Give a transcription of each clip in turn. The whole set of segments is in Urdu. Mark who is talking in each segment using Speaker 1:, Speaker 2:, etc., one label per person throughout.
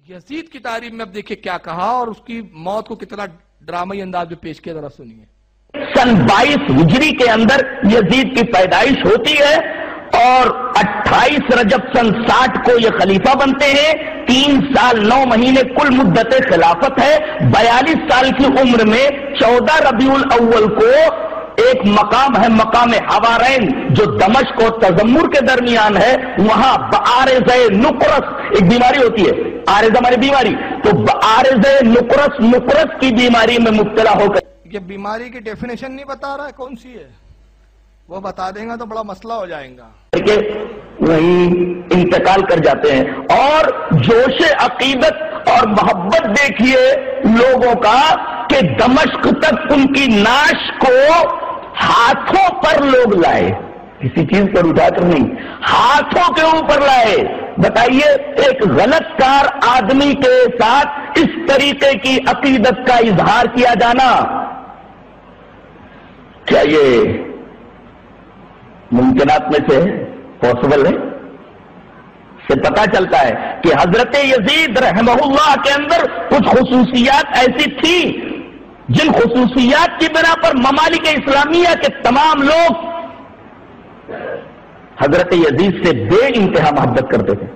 Speaker 1: یزید کی تعریف میں اب دیکھیں کیا کہا اور اس کی موت کو کتنا ڈرامائی انداز میں پیش کیا، ذرا سنیے۔
Speaker 2: سن 22 ہجری کے اندر یزید کی پیدائش ہوتی ہے اور 28 رجب سن 60 کو یہ خلیفہ بنتے ہیں۔ 3 سال 9 مہینے کل مدت خلافت ہے۔ 42 سال کی عمر میں 14 ربیع الاول کو ایک مقام ہے، مقام حوارین، جو دمشق اور تذمر کے درمیان ہے، وہاں بعارضہ نقرس ایک بیماری ہوتی ہے، عارضہ ہماری بیماری، تو بعارضہ نقرس کی بیماری میں مبتلا ہو کر،
Speaker 1: یہ بیماری کی ڈیفینیشن نہیں بتا رہا ہے کون سی ہے، وہ بتا دیں گا تو بڑا مسئلہ ہو جائے گا،
Speaker 2: کہ وہیں انتقال کر جاتے ہیں۔ اور جوش عقیدت اور محبت دیکھیے لوگوں کا کہ دمشق تک ان کی نعش کو ہاتھوں پر لوگ لائے، کسی چیز پر اٹھا کر نہیں، ہاتھوں کے اوپر لائے۔ بتائیے ایک غلط کار آدمی کے ساتھ اس طریقے کی عقیدت کا اظہار کیا جانا، کیا یہ ممکنات میں سے پاسبل ہے؟ سے پتا چلتا ہے کہ حضرت یزید رحمہ اللہ کے اندر کچھ خصوصیات ایسی تھی جن خصوصیات کی بنا پر ممالک اسلامیہ کے تمام لوگ حضرت یزید سے بے انتہا محبت کرتے تھے۔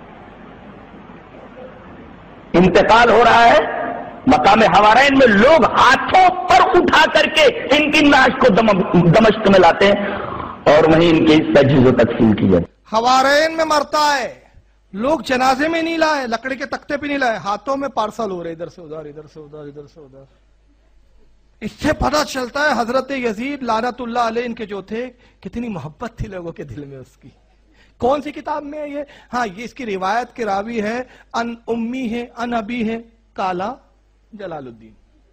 Speaker 2: انتقال ہو رہا ہے، مقام حوارین میں لوگ ہاتھوں پر اٹھا کر کے ان کی نعش کو دمشق میں لاتے ہیں اور وہیں ان کی تجہیز و تقسیم کی جاتی ہے۔
Speaker 1: حوارین میں مرتا ہے، لوگ جنازے میں نہیں لائے، لکڑی کے تختے پہ نہیں لائے، ہاتھوں میں پارسل ہو رہے، ادھر سے ادھر، ادھر سے ادھر، ادھر سے ادھر۔ اس سے پتہ چلتا ہے حضرت یزید لعنت اللہ علیہ ان کے جو تھے کتنی محبت تھی لوگوں کے دل میں اس کی۔ کون سی کتاب میں ہے یہ؟ ہاں، یہ اس کی روایت کے راوی ہے، ان امی ہے، ان ابی ہے، کالا جلال الدین۔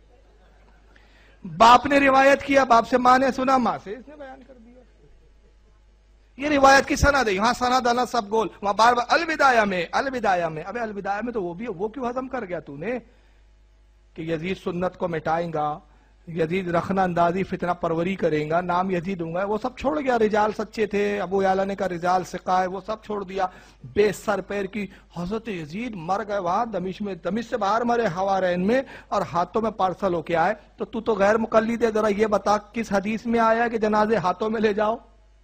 Speaker 1: باپ نے روایت کیا، باپ سے ماں نے سنا، ماں سے اس نے بیان کر دیا۔ یہ روایت کی سند ہے، یہاں سند انا سب گول، وہاں بار بار الوداع میں، الوداع میں۔ ابے الوداع میں تو وہ کیوں ہضم کر گیا تو نے کہ یزید سنت کو مٹائیں گا، یزید رخنہ اندازی فتنہ پروری کریں گا، نام یزید ہوں گا، وہ سب چھوڑ گیا۔ رجال سچے تھے، ابو یعلا نے کہا رجال ثقہ ہے، وہ سب چھوڑ دیا۔ بے سر پیر کی حضرت یزید مر گئے وہاں دمشق میں، دمشق سے باہر مرے حوارین میں، اور ہاتھوں میں پارسل ہو کے آئے۔ تو غیر مقلد ہے، ذرا یہ بتا کس حدیث میں آیا کہ جنازے ہاتھوں میں لے جاؤ؟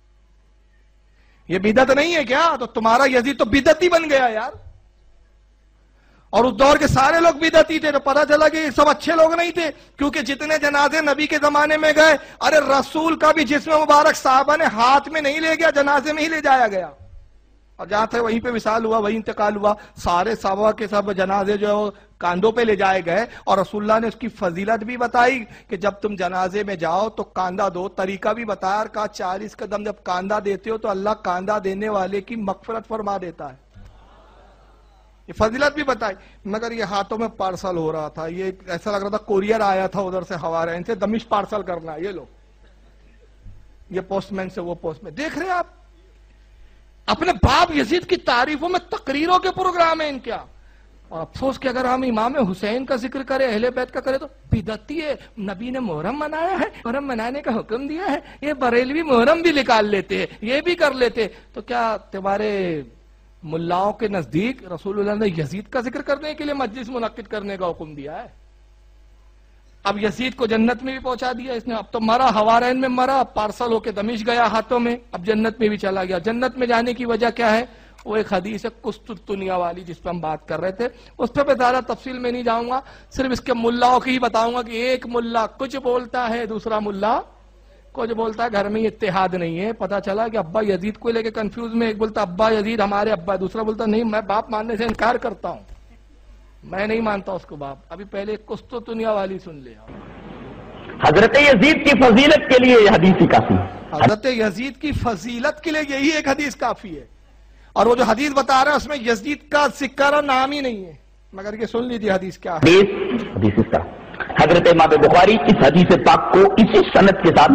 Speaker 1: یہ بدعت نہیں ہے کیا؟ تو تمہارا یزید تو بدعتی بن گیا یار، اور اس دور کے سارے لوگ بدعتی تھے۔ تو پتا چلا کہ یہ سب اچھے لوگ نہیں تھے، کیونکہ جتنے جنازے نبی کے زمانے میں گئے، ارے رسول کا بھی جسم مبارک صحابہ نے ہاتھ میں نہیں لے گیا، جنازے میں ہی لے جایا گیا، اور جہاں تھے وہیں پہ وصال ہوا، وہیں انتقال ہوا۔ سارے صحابہ کے سب جنازے جو کاندھوں پہ لے جائے گئے، اور رسول اللہ نے اس کی فضیلت بھی بتائی کہ جب تم جنازے میں جاؤ تو کاندھا دو، طریقہ بھی بتایا، اور کہا 40 قدم جب کاندھا دیتے ہو تو اللہ کاندھا دینے والے کی مغفرت فرما دیتا ہے۔ یہ فضیلت بھی بتائی، مگر یہ ہاتھوں میں پارسل ہو رہا تھا، یہ ایسا لگ رہا تھا کوریئر آیا تھا ادھر سے حوارین سے، دمشق پارسل کرنا ہے، یہ لو، یہ پوسٹ مین سے وہ پوسٹ مین۔ دیکھ رہے ہیں آپ اپنے باپ یزید کی تعریفوں میں تقریروں کے پروگرام ہیں ان کیا، اور افسوس کہ اگر ہم امام حسین کا ذکر کریں، اہل بیت کا کریں تو بدعتی ہے، نبی نے محرم منایا ہے، محرم منانے کا حکم دیا ہے، یہ بریلوی محرم بھی نکال لیتے ہیں، یہ بھی کر لیتے۔ تو کیا تمہارے ملاؤں کے نزدیک رسول اللہ نے یزید کا ذکر کرنے کے لیے مجلس منعقد کرنے کا حکم دیا ہے؟ اب یزید کو جنت میں بھی پہنچا دیا اس نے، اب تو مرا حوارین میں مرا، پارسل ہو کے دمشق گیا ہاتھوں میں، اب جنت میں بھی چلا گیا۔ جنت میں جانے کی وجہ کیا ہے؟ وہ ایک حدیث ہے قسطنطنیہ والی جس پہ ہم بات کر رہے تھے، اس پہ زیادہ تفصیل میں نہیں جاؤں گا، صرف اس کے ملاؤں کی ہی بتاؤں گا کہ ایک ملا کچھ بولتا ہے، دوسرا ملا کچھ بولتا ہے، گھر میں اتحاد نہیں ہے۔ پتا چلا کہ ابا یزید کو لے کے کنفیوز میں، ایک بولتا ابا یزید ہمارے ابا، دوسرا بولتا نہیں میں باپ ماننے سے انکار کرتا ہوں، میں نہیں مانتا اس کو باپ۔ ابھی پہلے قسطنطنیہ والی سن لے۔
Speaker 2: حضرت یزید کی فضیلت کے لیے یہ حدیث ہی کافی ہے،
Speaker 1: حضرت یزید کی فضیلت کے لیے یہی ایک حدیث کافی ہے، اور وہ جو حدیث بتا رہا ہے اس میں یزید کا ذکر نام ہی نہیں ہے، مگر یہ سن لیجیے حدیث کیا ہے۔
Speaker 2: حدیث اس کا حضرت امام بخاری اس حدیث پاک کو اسی سند کے ساتھ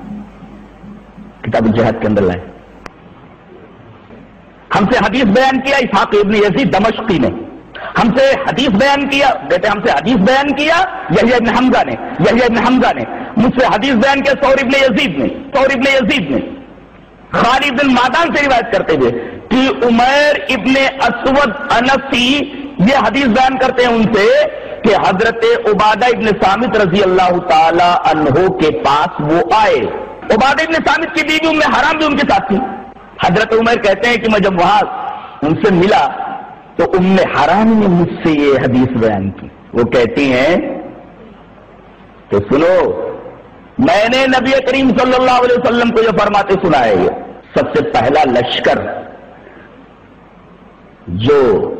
Speaker 2: کتاب الجہاد کے اندر لائے۔ ہم سے حدیث بیان کیا اسحاق ابن یزید دمشقی نے، ہم سے حدیث بیان کیا، کہتے ہم سے حدیث بیان کیا یحییٰ ابن حمزہ نے، مجھ سے حدیث بیان کیا ثور ابن یزید نے، خالد بن معدان سے روایت کرتے ہوئے کہ عمیر ابن اسود انسی یہ حدیث بیان کرتے ہیں ان سے کہ حضرت عبادہ ابن صامت رضی اللہ تعالی عنہ کے پاس وہ آئے. عبادہ ابن صامت کی بیوی ام حرام بھی ان کے ساتھ تھی. حضرت عمر کہتے ہیں کہ میں جب وہاں ان سے ملا تو ام حرام نے مجھ سے یہ حدیث بیان کی. وہ کہتی ہیں کہ سنو، میں نے نبی کریم صلی اللہ علیہ وسلم کو یہ فرماتے سنا ہے، سب سے پہلا لشکر جو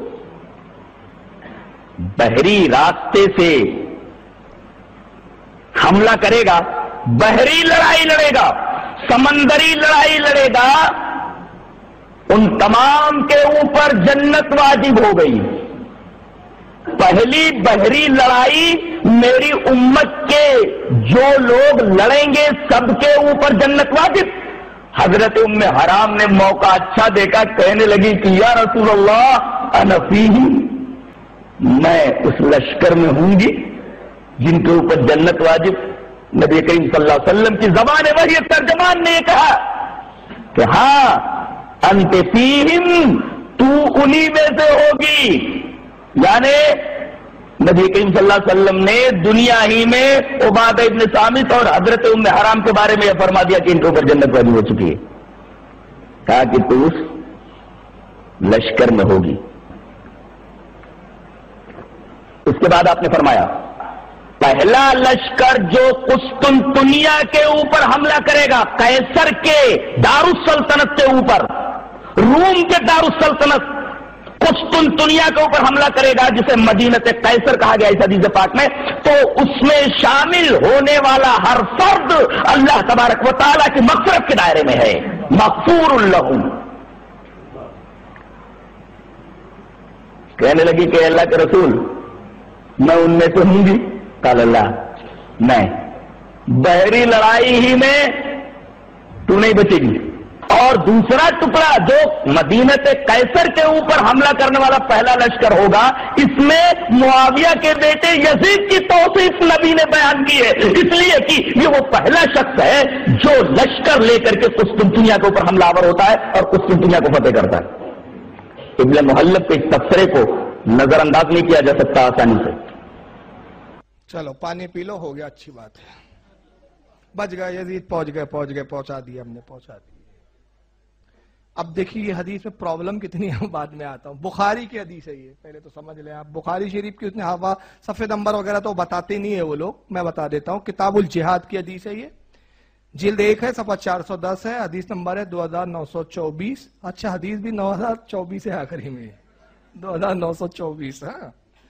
Speaker 2: بحری راستے سے حملہ کرے گا، بحری لڑائی لڑے گا، سمندری لڑائی لڑے گا، ان تمام کے اوپر جنت واجب ہو گئی. پہلی بحری لڑائی میری امت کے جو لوگ لڑیں گے سب کے اوپر جنت واجب. حضرت ام حرام نے موقع اچھا دیکھا، کہنے لگی کہ یا رسول اللہ انا فیہ، میں اس لشکر میں ہوں گی جن کے اوپر جنت واجب. نبی کریم صلی اللہ علیہ وسلم کی زبان وحی ترجمان نے یہ کہا کہ ہاں انت فیہم، تو انہی میں سے ہوگی. یعنی نبی کریم صلی اللہ علیہ وسلم نے دنیا ہی میں عبادہ ابن صامت اور حضرت ام حرام کے بارے میں یہ فرما دیا کہ ان کے اوپر جنت واجب ہو چکی ہے. کہا کہ تو اس لشکر میں ہوگی. اس کے بعد آپ نے فرمایا پہلا لشکر جو قسطنطنیہ کے اوپر حملہ کرے گا، قیصر کے دارالسلطنت کے اوپر، روم کے دارالسلطنت قسطنطنیہ کے اوپر حملہ کرے گا، جسے مدینہ قیصر کہا گیا اس حدیث پاک میں، تو اس میں شامل ہونے والا ہر فرد اللہ تبارک و تعالیٰ کی مغفرت کے دائرے میں ہے، مغفور لہم. کہنے لگی کہ اللہ کے رسول میں ان میں سے ہوں گی. قال اللہ میں بحری لڑائی ہی میں تو نہیں بچے گی. اور دوسرا ٹکڑا جو مدینہ قیصر کے اوپر حملہ کرنے والا پہلا لشکر ہوگا، اس میں معاویہ کے بیٹے یزید کی توصیف نبی نے بیان کی ہے، اس لیے کہ یہ وہ پہلا شخص ہے جو لشکر لے کر کے قسطنطنیہ کے اوپر حملہ آور ہوتا ہے اور قسطنطنیہ کو فتح کرتا ہے. ابن محلب کے اس تبصرے کو نظر انداز نہیں کیا جا سکتا آسانی سے.
Speaker 1: چلو پانی پی لو، ہو گیا، اچھی بات ہے. بچ گئے، یزید پہنچا دیا ہم نے، پہنچا دیا. اب دیکھیے یہ حدیث میں پرابلم کتنی ہے، بعد میں آتا ہوں. بخاری کی حدیث ہے یہ، پہلے تو سمجھ لیں آپ. بخاری شریف کی اتنے ہوا صفحے نمبر وغیرہ تو بتاتے نہیں ہے وہ لوگ، میں بتا دیتا ہوں. کتاب الجہاد کی حدیث ہے یہ، جلد 1 ہے، صفحہ 410 ہے، حدیث نمبر ہے 2924. اچھا حدیث بھی 9024 ہے آخری میں، 2924. ہاں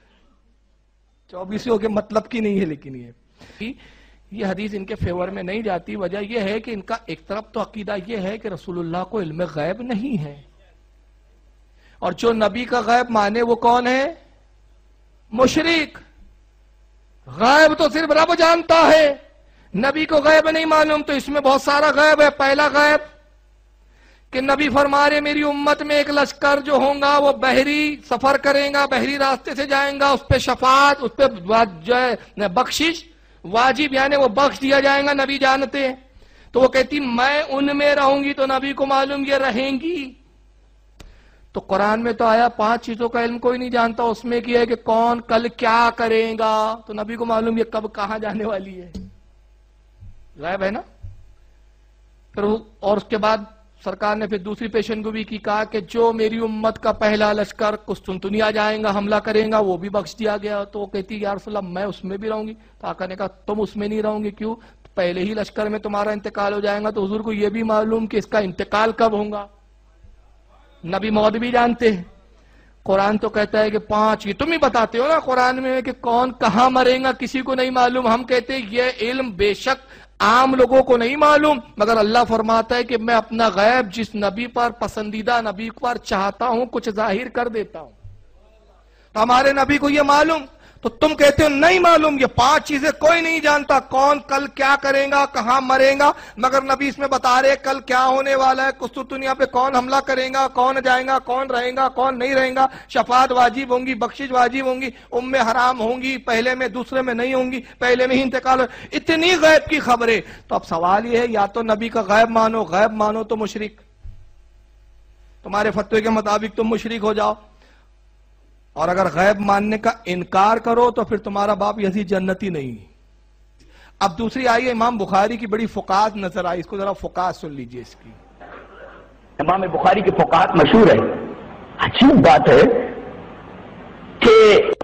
Speaker 1: 24 کے مطلب کی نہیں ہے، لیکن یہ حدیث ان کے فیور میں نہیں جاتی. وجہ یہ ہے کہ ان کا ایک طرف تو عقیدہ یہ ہے کہ رسول اللہ کو علم غیب نہیں ہے، اور جو نبی کا غیب مانے وہ کون ہے؟ مشرک. غیب تو صرف رب جانتا ہے، نبی کو غیب نہیں معلوم. تو اس میں بہت سارا غیب ہے. پہلا غیب کہ نبی فرما رہے میری امت میں ایک لشکر جو ہوگا وہ بحری سفر کریں گا، بحری راستے سے جائیں گا، اس پہ شفاعت، اس پہ جو ہے بخشش واجب، یعنی وہ بخش دیا جائے گا، نبی جانتے ہیں. تو وہ کہتی میں ان میں رہوں گی، تو نبی کو معلوم یہ رہیں گی. تو قرآن میں تو آیا 5 چیزوں کا علم کوئی نہیں جانتا، اس میں کیا ہے کہ کون کل کیا کرے گا، تو نبی کو معلوم یہ کب کہاں جانے والی ہے، غیب ہے نا. پھر اور اس کے بعد سرکار نے پھر دوسری پیشنگوئی کی، کہا کہ جو میری امت کا پہلا لشکر قسطنطنیہ جائیں گا، حملہ کریں گا، وہ بھی بخش دیا گیا. تو وہ کہتی یا رسول اللہ میں اس میں بھی رہوں گی. تو آقا نے کہا تم اس میں نہیں رہوں گی، کیوں؟ پہلے ہی لشکر میں تمہارا انتقال ہو جائے گا. تو حضور کو یہ بھی معلوم کہ اس کا انتقال کب ہوگا، نبی موت بھی جانتے ہیں. قرآن تو کہتا ہے کہ 5، یہ تم ہی بتاتے ہو نا قرآن میں کہ کون کہاں مرے گا کسی کو نہیں معلوم. ہم کہتے ہیں یہ علم بے شک عام لوگوں کو نہیں معلوم، مگر اللہ فرماتا ہے کہ میں اپنا غیب جس نبی پر، پسندیدہ نبی پر چاہتا ہوں کچھ ظاہر کر دیتا ہوں. تو ہمارے نبی کو یہ معلوم، تو تم کہتے ہو نہیں معلوم. یہ 5 چیزیں کوئی نہیں جانتا، کون کل کیا کرے گا، کہاں مرے گا، مگر نبی اس میں بتا رہے کل کیا ہونے والا ہے، قسطنطنیہ پہ کون حملہ کرے گا، کون جائے گا، کون رہے گا، کون نہیں رہے گا، شفاعت واجب ہوں گی، بخشش واجب ہوں گی، ام حرام ہوں گی، پہلے میں دوسرے میں نہیں ہوں گی، پہلے میں ہی انتقال ہو. اتنی غیب کی خبریں. تو اب سوال یہ ہے یا تو نبی کا غیب مانو تو مشرک، تمہارے فتوے کے مطابق تم مشرک ہو جاؤ، اور اگر غیب ماننے کا انکار کرو تو پھر تمہارا باپ یزید جنتی نہیں. اب دوسری آئیے امام بخاری کی بڑی فقاہت نظر آئی، اس کو ذرا فقاہت سن لیجئے اس کی.
Speaker 2: امام بخاری کی فقاہت مشہور ہے. عجیب بات ہے کہ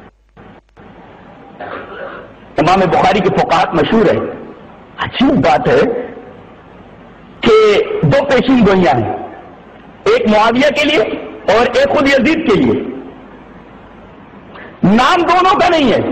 Speaker 2: امام بخاری کی فقاہت مشہور ہے. عجیب بات ہے کہ دو پیشین گوئیاں ہیں، ایک معاویہ کے لیے اور ایک خود یزید کے لیے. نام دونوں کا نہیں ہے،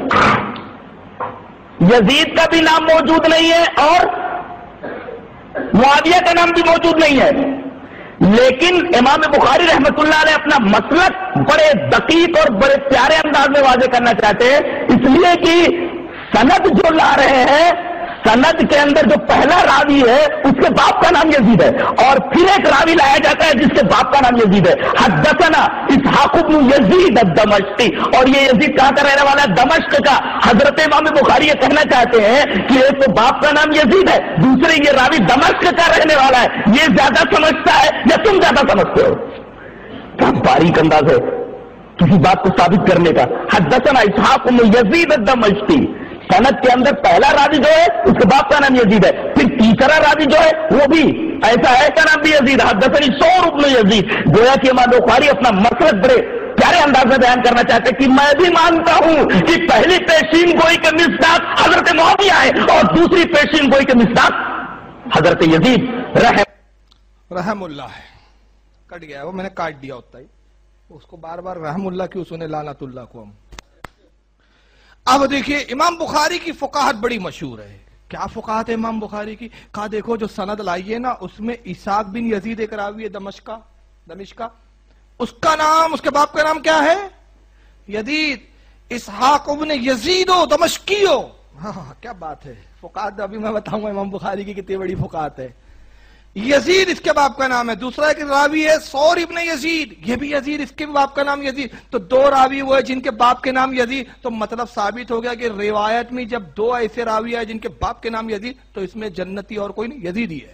Speaker 2: یزید کا بھی نام موجود نہیں ہے اور معاویہ کا نام بھی موجود نہیں ہے. لیکن امام بخاری رحمت اللہ علیہ اپنا مسلک بڑے دقیق اور بڑے پیارے انداز میں واضح کرنا چاہتے ہیں، اس لیے کہ سند جو لا رہے ہیں، سند کے اندر جو پہلا راوی ہے اس کے باپ کا نام یزید ہے، اور پھر ایک راوی لایا جاتا ہے جس کے باپ کا نام یزید ہے. حدثنا اسحاق بن یزید الدمشقی، اور یہ یزید کہاں کا رہنے والا ہے؟ دمشق کا. حضرت امام بخاری یہ کہنا چاہتے ہیں کہ ایک تو باپ کا نام یزید ہے، دوسرے یہ راوی دمشق کا رہنے والا ہے. یہ زیادہ سمجھتا ہے یا تم زیادہ سمجھتے ہو؟ کیا باریک انداز ہے کسی بات کو ثابت کرنے کا. حدثنا اسحاق بن یزید الدمشقی، سند کے اندر پہلا راوی جو ہے اس کے باپ کا نام یزید ہے، پھر تیسرا راوی جو ہے وہ بھی ایسا ہے کا نام بھی یزید. حدثنی ثور بن یزید. گویا کہ امام بخاری اپنا مسلک بڑے پیارے انداز میں بیان کرنا چاہتے ہیں کہ میں بھی مانتا ہوں کہ پہلی پیشین گوئی کے مصداق حضرت معاویہ ہے اور دوسری پیشین گوئی کے مصداق حضرت یزید
Speaker 1: رحم اللہ ہے. کٹ گیا وہ، میں نے کاٹ دیا ہوتا ہی، اس کو بار بار رحم اللہ کیوں سنے، لعنت اللہ کو ہم. اب دیکھیے امام بخاری کی فقاہت بڑی مشہور ہے. کیا فقاہت ہے امام بخاری کی؟ کہا دیکھو جو سند لائیے نا اس میں اسحاق بن یزید ایک راوی ہے دمشق کا، اس کا نام، اس کے باپ کا نام کیا ہے؟ یزید. اسحاق بن یزید ہو دمشقی ہو. ہاں کیا بات ہے. فقاہت ابھی میں بتاؤں گا امام بخاری کی کتنی بڑی فقاہت ہے. یزید اس کے باپ کا نام ہے. دوسرا ایک راوی ہے ثور ابن یزید، یہ بھی یزید، اس کے باپ کا نام یزید. تو دو راوی وہ ہے جن کے باپ کے نام یزید. تو مطلب ثابت ہو گیا کہ روایت میں جب دو ایسے راوی ہے جن کے باپ کے نام یزید تو اس میں جنتی اور کوئی نہیں، یزید ہی ہے.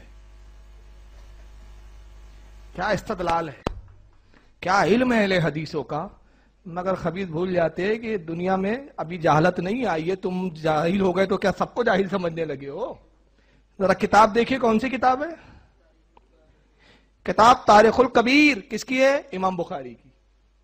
Speaker 1: کیا استدلال ہے، کیا علم ہے اہل حدیثوں کا. مگر خبیث بھول جاتے ہیں کہ دنیا میں ابھی جہالت نہیں آئی ہے. تم جاہل ہو گئے تو کیا سب کو جاہل سمجھنے لگے ہو؟ ذرا کتاب دیکھیے کون سی کتاب ہے. کتاب تاریخ الکبیر کس کی ہے؟ امام بخاری کی.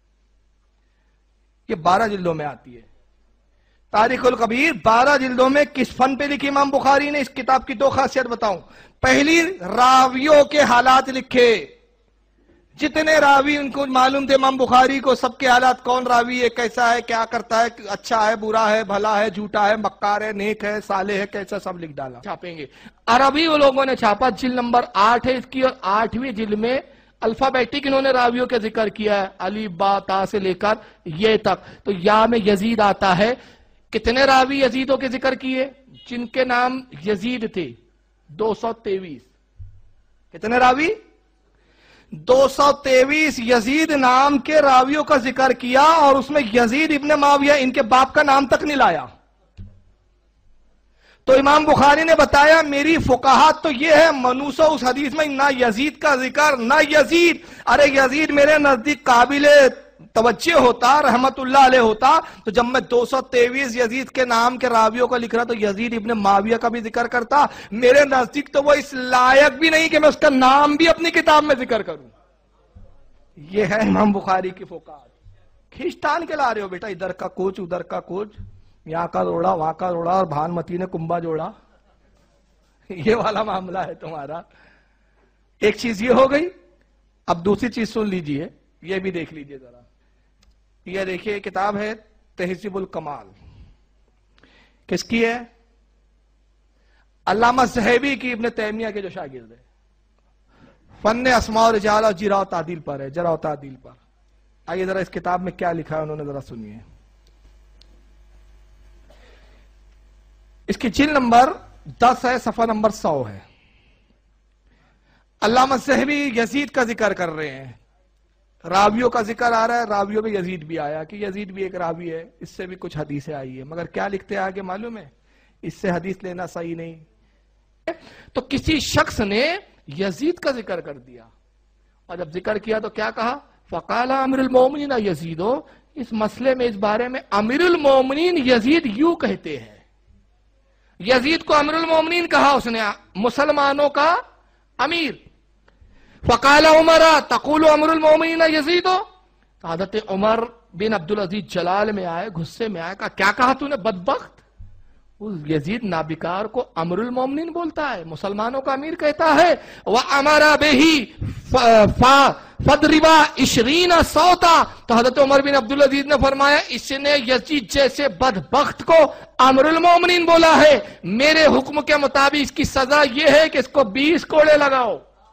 Speaker 1: یہ 12 جلدوں میں آتی ہے. تاریخ الکبیر 12 جلدوں میں کس فن پہ لکھی امام بخاری نے؟ اس کتاب کی دو خاصیت بتاؤں. پہلی، راویوں کے حالات لکھے. جتنے راوی ان کو معلوم تھے امام بخاری کو، سب کے حالات، کون راوی ہے، کیسا ہے، کیا کرتا ہے، اچھا ہے، برا ہے، بھلا ہے، جھوٹا ہے، مکار ہے، نیک ہے، صالح ہے، کیسا، سب لکھ ڈالا. چھاپیں گے. عربی وہ لوگوں نے چھاپا. جلد نمبر 8 ہے اس کی، اور 8ویں جلد میں الفابیٹک انہوں نے راویوں کا ذکر کیا ہے، الف با تا سے لے کر یہ تک. تو یا میں یزید آتا ہے. کتنے راوی یزیدوں کے ذکر کیے جن کے نام یزید تھے؟ 223. کتنے راوی؟ 223 یزید نام کے راویوں کا ذکر کیا، اور اس میں یزید ابن معاویہ ان کے باپ کا نام تک نہیں لایا. تو امام بخاری نے بتایا میری فقاہت تو یہ ہے، منوسہ اس حدیث میں نہ یزید کا ذکر، نہ یزید. ارے یزید میرے نزدیک قابل توجہ ہوتا، رحمت اللہ علیہ ہوتا، تو جب میں 223 یزید کے نام کے راویوں کا لکھ رہا تو یزید ابن معاویہ کا بھی ذکر کرتا. میرے نزدیک تو وہ اس لائق بھی نہیں کہ میں اس کا نام بھی اپنی کتاب میں ذکر کروں. یہ ہے امام بخاری کی فقاہت. کھینچتان کے لا رہے ہو بیٹا، ادھر کا کوچ ادھر کا کوچ، یہاں کا روڑا وہاں کا روڑا، اور بھانمتی نے کنبا جوڑا. یہ والا معاملہ ہے تمہارا. ایک چیز یہ ہو گئی. اب دوسری چیز سن لیجئے، یہ بھی دیکھ لیجئے ذرا. یہ دیکھیے کتاب ہے تہذیب الکمال. کس کی ہے؟ علامہ ذہبی کی، ابن تیمیہ کے جو شاگرد ہے. فن اسماء و رجال اور جرح و تعدیل پر ہے، جرح و تعدیل پر. آئیے ذرا اس کتاب میں کیا لکھا ہے انہوں نے ذرا سنیے. اس کی جلد نمبر 10 ہے، صفحہ نمبر 100 ہے. علامہ ذہبی یزید کا ذکر کر رہے ہیں، راویوں کا ذکر آ رہا ہے. راویوں میں یزید بھی آیا کہ یزید بھی ایک راوی ہے، اس سے بھی کچھ حدیثیں آئی ہے. مگر کیا لکھتے ہیں آگے معلوم ہے؟ اس سے حدیث لینا صحیح نہیں. تو کسی شخص نے یزید کا ذکر کر دیا، اور جب ذکر کیا تو کیا کہا؟ فقال امیر المومنین یزید، اس مسئلے میں اس بارے میں امیر المومنین یزید یوں کہتے ہیں، یزید کو امیر المومنین کہا اس نے، مسلمانوں کا امیر۔ فقال عمر تقول امیر المومنین یزید، حضرت عمر بن عبدالعزیز جلال میں آئے، غصے میں آئے، کیا کہا تو نے بدبخت؟ اس یزید نابکار کو امیر المومنین بولتا ہے، مسلمانوں کا امیر کہتا ہے۔ وَأَمَرَ بِهِ فَضْرِبَا 20 صَوْتًا، تو حضرت عمر بن عبدالعزیز نے فرمایا اس نے یزید جیسے بدبخت کو امیر المومنین بولا ہے، میرے حکم کے مطابق اس کی سزا یہ ہے کہ اس کو 20 کوڑے لگاؤ۔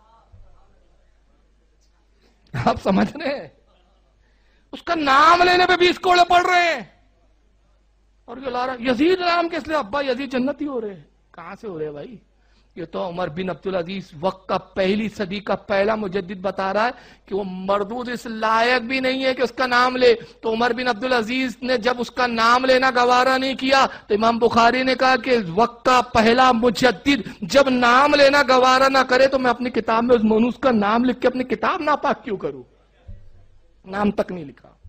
Speaker 1: آپ سمجھ رہے ہیں؟ اس کا نام لینے پہ 20 کوڑے پڑ رہے ہیں، اور یہ لا رہا یزید نام کس لئے؟ ابا یزید جنتی ہو رہے ہیں۔ کہاں سے ہو رہے ہیں بھائی؟ یہ تو عمر بن عبدالعزیز وقت کا پہلی صدی کا پہلا مجدد بتا رہا ہے کہ وہ مردود اس لائق بھی نہیں ہے کہ اس کا نام لے۔ تو عمر بن عبدالعزیز نے جب اس کا نام لینا گوارا نہیں کیا تو امام بخاری نے کہا کہ وقت کا پہلا مجدد جب نام لینا گوارا نہ کرے تو میں اپنی کتاب میں اس مونوس کا نام لکھ کے اپنی کتاب ناپاک کیوں کروں؟ نام تک نہیں لکھا۔